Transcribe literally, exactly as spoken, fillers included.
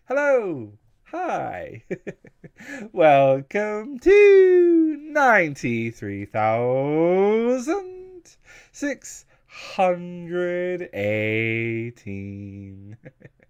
Hello. Hi. Welcome to ninety-three thousand six hundred eighteen.